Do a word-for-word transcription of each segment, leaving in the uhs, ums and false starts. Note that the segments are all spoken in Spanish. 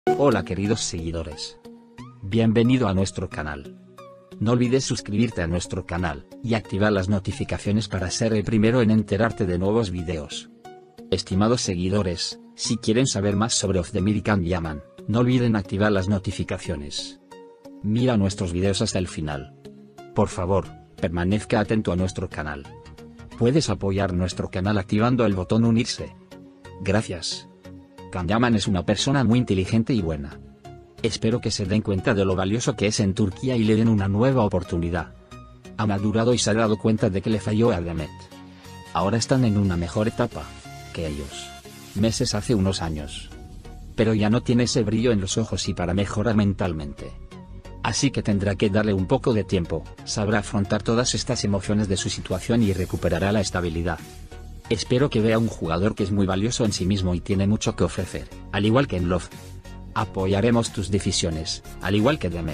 Hola queridos seguidores. Bienvenido a nuestro canal. No olvides suscribirte a nuestro canal, y activar las notificaciones para ser el primero en enterarte de nuevos videos. Estimados seguidores, si quieren saber más sobre Ozdemir y Can Yaman, no olviden activar las notificaciones. Mira nuestros videos hasta el final. Por favor, permanezca atento a nuestro canal. Puedes apoyar nuestro canal activando el botón unirse. Gracias. Can Yaman es una persona muy inteligente y buena. Espero que se den cuenta de lo valioso que es en Turquía y le den una nueva oportunidad. Ha madurado y se ha dado cuenta de que le falló a Demet. Ahora están en una mejor etapa que ellos. Meses hace unos años. Pero ya no tiene ese brillo en los ojos y para mejorar mentalmente. Así que tendrá que darle un poco de tiempo, sabrá afrontar todas estas emociones de su situación y recuperará la estabilidad. Espero que vea un jugador que es muy valioso en sí mismo y tiene mucho que ofrecer, al igual que en Love. Apoyaremos tus decisiones, al igual que Demet.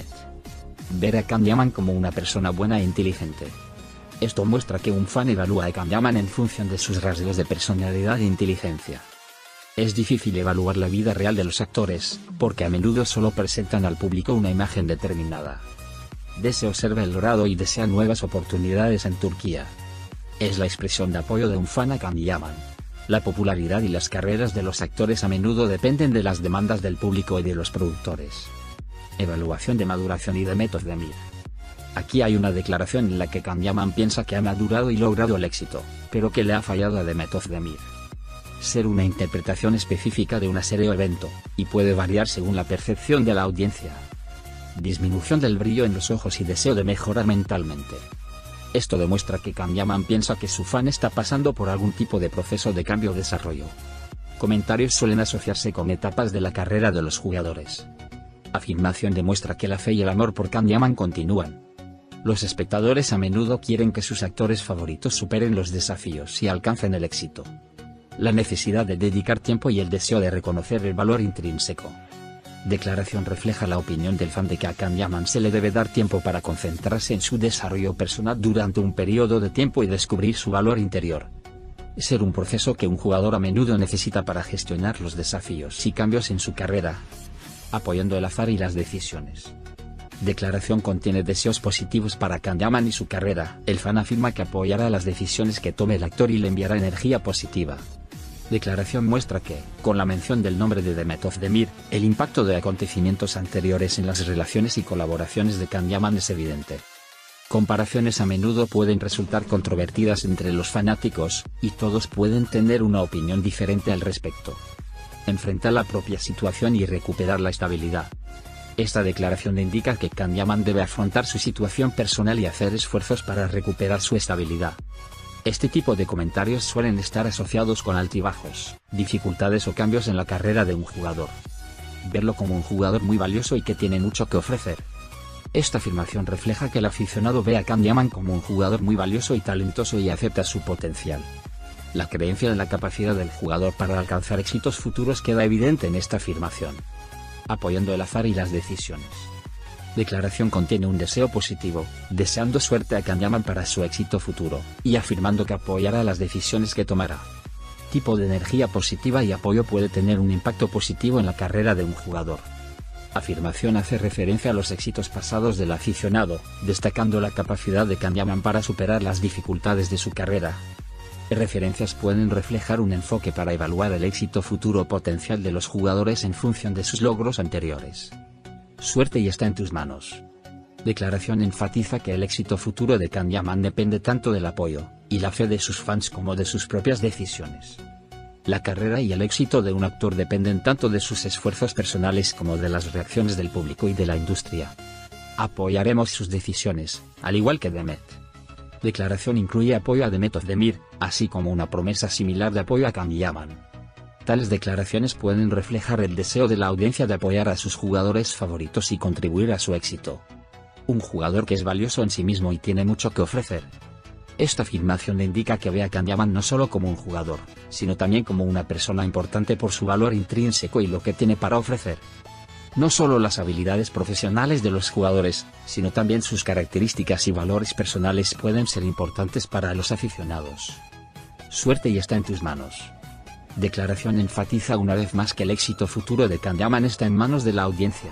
Ver a Can Yaman como una persona buena e inteligente. Esto muestra que un fan evalúa a Can Yaman en función de sus rasgos de personalidad e inteligencia. Es difícil evaluar la vida real de los actores, porque a menudo solo presentan al público una imagen determinada. Dese observa el dorado y desea nuevas oportunidades en Turquía. Es la expresión de apoyo de un fan a Can Yaman. La popularidad y las carreras de los actores a menudo dependen de las demandas del público y de los productores. Evaluación de maduración y Demet Ozdemir. Aquí hay una declaración en la que Can Yaman piensa que ha madurado y logrado el éxito, pero que le ha fallado a Demet Ozdemir. Ser una interpretación específica de una serie o evento, y puede variar según la percepción de la audiencia. Disminución del brillo en los ojos y deseo de mejorar mentalmente. Esto demuestra que Can Yaman piensa que su fan está pasando por algún tipo de proceso de cambio o desarrollo. Comentarios suelen asociarse con etapas de la carrera de los jugadores. Afirmación demuestra que la fe y el amor por Can Yaman continúan. Los espectadores a menudo quieren que sus actores favoritos superen los desafíos y alcancen el éxito. La necesidad de dedicar tiempo y el deseo de reconocer el valor intrínseco. Declaración refleja la opinión del fan de que a Can Yaman se le debe dar tiempo para concentrarse en su desarrollo personal durante un periodo de tiempo y descubrir su valor interior. Ser un proceso que un jugador a menudo necesita para gestionar los desafíos y cambios en su carrera. Apoyando el azar y las decisiones. Declaración contiene deseos positivos para Can Yaman y su carrera. El fan afirma que apoyará las decisiones que tome el actor y le enviará energía positiva. Declaración muestra que, con la mención del nombre de Demet Ozdemir, el impacto de acontecimientos anteriores en las relaciones y colaboraciones de Can Yaman es evidente. Comparaciones a menudo pueden resultar controvertidas entre los fanáticos, y todos pueden tener una opinión diferente al respecto. Enfrentar la propia situación y recuperar la estabilidad. Esta declaración indica que Can Yaman debe afrontar su situación personal y hacer esfuerzos para recuperar su estabilidad. Este tipo de comentarios suelen estar asociados con altibajos, dificultades o cambios en la carrera de un jugador. Verlo como un jugador muy valioso y que tiene mucho que ofrecer. Esta afirmación refleja que el aficionado ve a Can Yaman como un jugador muy valioso y talentoso y acepta su potencial. La creencia en la capacidad del jugador para alcanzar éxitos futuros queda evidente en esta afirmación. Apoyando el azar y las decisiones. Declaración contiene un deseo positivo, deseando suerte a Can Yaman para su éxito futuro, y afirmando que apoyará las decisiones que tomará. Tipo de energía positiva y apoyo puede tener un impacto positivo en la carrera de un jugador. Afirmación hace referencia a los éxitos pasados del aficionado, destacando la capacidad de Can Yaman para superar las dificultades de su carrera. Referencias pueden reflejar un enfoque para evaluar el éxito futuro potencial de los jugadores en función de sus logros anteriores. Suerte y está en tus manos. Declaración enfatiza que el éxito futuro de Can Yaman depende tanto del apoyo y la fe de sus fans como de sus propias decisiones. La carrera y el éxito de un actor dependen tanto de sus esfuerzos personales como de las reacciones del público y de la industria. Apoyaremos sus decisiones, al igual que Demet. Declaración incluye apoyo a Demet Ozdemir, así como una promesa similar de apoyo a Can Yaman. Tales declaraciones pueden reflejar el deseo de la audiencia de apoyar a sus jugadores favoritos y contribuir a su éxito. Un jugador que es valioso en sí mismo y tiene mucho que ofrecer. Esta afirmación indica que ve a Can Yaman no solo como un jugador, sino también como una persona importante por su valor intrínseco y lo que tiene para ofrecer. No solo las habilidades profesionales de los jugadores, sino también sus características y valores personales pueden ser importantes para los aficionados. Suerte y está en tus manos. Declaración enfatiza una vez más que el éxito futuro de Candyman está en manos de la audiencia.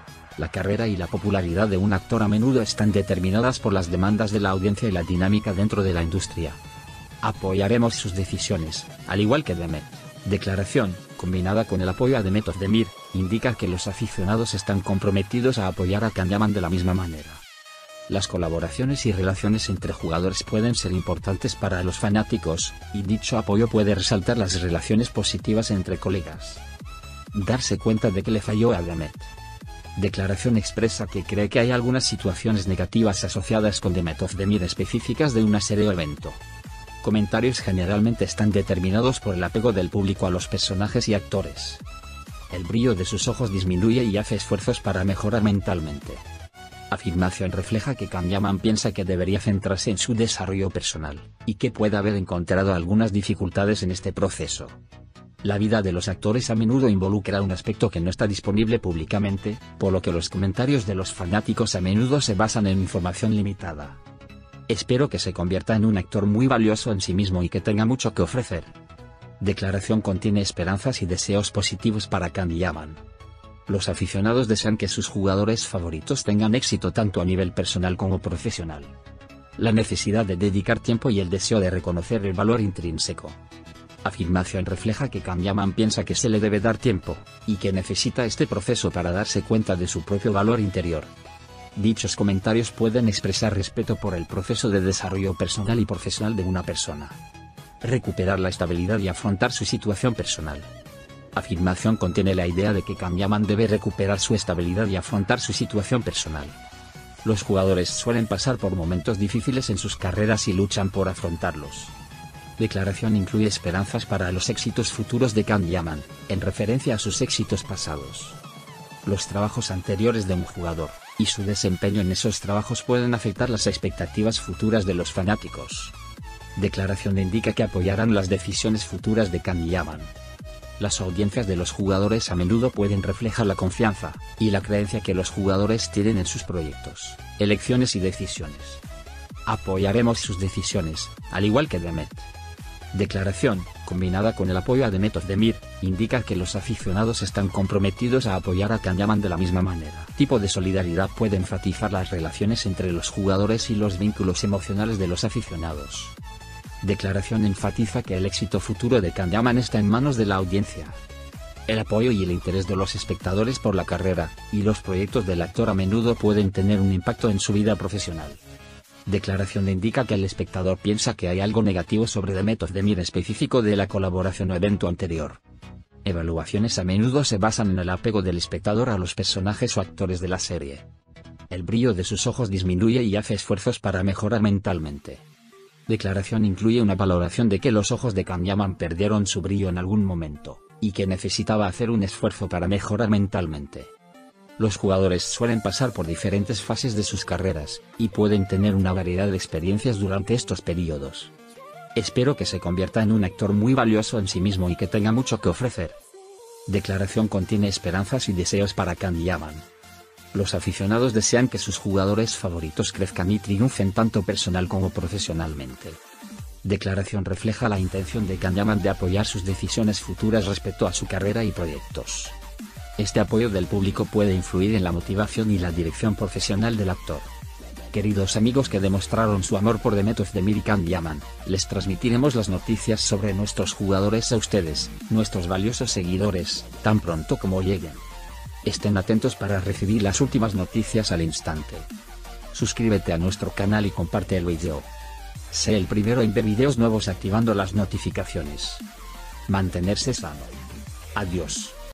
La carrera y la popularidad de un actor a menudo están determinadas por las demandas de la audiencia y la dinámica dentro de la industria. Apoyaremos sus decisiones, al igual que Demet. Declaración, combinada con el apoyo a Demet Özdemir, indica que los aficionados están comprometidos a apoyar a Candyman de la misma manera. Las colaboraciones y relaciones entre jugadores pueden ser importantes para los fanáticos, y dicho apoyo puede resaltar las relaciones positivas entre colegas. Darse cuenta de que le falló a Demet. Declaración expresa que cree que hay algunas situaciones negativas asociadas con Demet Özdemir específicas de una serie o evento. Comentarios generalmente están determinados por el apego del público a los personajes y actores. El brillo de sus ojos disminuye y hace esfuerzos para mejorar mentalmente. Afirmación refleja que Candyman piensa que debería centrarse en su desarrollo personal, y que puede haber encontrado algunas dificultades en este proceso. La vida de los actores a menudo involucra un aspecto que no está disponible públicamente, por lo que los comentarios de los fanáticos a menudo se basan en información limitada. Espero que se convierta en un actor muy valioso en sí mismo y que tenga mucho que ofrecer. Declaración contiene esperanzas y deseos positivos para Candyman. Los aficionados desean que sus jugadores favoritos tengan éxito tanto a nivel personal como profesional. La necesidad de dedicar tiempo y el deseo de reconocer el valor intrínseco. Afirmación refleja que Candyman piensa que se le debe dar tiempo, y que necesita este proceso para darse cuenta de su propio valor interior. Dichos comentarios pueden expresar respeto por el proceso de desarrollo personal y profesional de una persona. Recuperar la estabilidad y afrontar su situación personal. Afirmación contiene la idea de que Candyman debe recuperar su estabilidad y afrontar su situación personal. Los jugadores suelen pasar por momentos difíciles en sus carreras y luchan por afrontarlos. Declaración incluye esperanzas para los éxitos futuros de Candyman, en referencia a sus éxitos pasados. Los trabajos anteriores de un jugador, y su desempeño en esos trabajos pueden afectar las expectativas futuras de los fanáticos. Declaración indica que apoyarán las decisiones futuras de Candyman. Las audiencias de los jugadores a menudo pueden reflejar la confianza, y la creencia que los jugadores tienen en sus proyectos, elecciones y decisiones. Apoyaremos sus decisiones, al igual que Demet. Declaración, combinada con el apoyo a Demet Özdemir, indica que los aficionados están comprometidos a apoyar a Candyman de la misma manera. Tipo de solidaridad puede enfatizar las relaciones entre los jugadores y los vínculos emocionales de los aficionados. Declaración enfatiza que el éxito futuro de Candyman está en manos de la audiencia. El apoyo y el interés de los espectadores por la carrera y los proyectos del actor a menudo pueden tener un impacto en su vida profesional. Declaración indica que el espectador piensa que hay algo negativo sobre Demet Özdemir específico de la colaboración o evento anterior. Evaluaciones a menudo se basan en el apego del espectador a los personajes o actores de la serie. El brillo de sus ojos disminuye y hace esfuerzos para mejorar mentalmente. Declaración incluye una valoración de que los ojos de Candyman perdieron su brillo en algún momento, y que necesitaba hacer un esfuerzo para mejorar mentalmente. Los jugadores suelen pasar por diferentes fases de sus carreras, y pueden tener una variedad de experiencias durante estos periodos. Espero que se convierta en un actor muy valioso en sí mismo y que tenga mucho que ofrecer. Declaración contiene esperanzas y deseos para Candyman. Los aficionados desean que sus jugadores favoritos crezcan y triunfen tanto personal como profesionalmente. Declaración refleja la intención de Candyman de apoyar sus decisiones futuras respecto a su carrera y proyectos. Este apoyo del público puede influir en la motivación y la dirección profesional del actor. Queridos amigos que demostraron su amor por Demet Özdemir y Candyman, les transmitiremos las noticias sobre nuestros jugadores a ustedes, nuestros valiosos seguidores, tan pronto como lleguen. Estén atentos para recibir las últimas noticias al instante. Suscríbete a nuestro canal y comparte el video. Sé el primero en ver videos nuevos activando las notificaciones. Mantenerse sano. Adiós.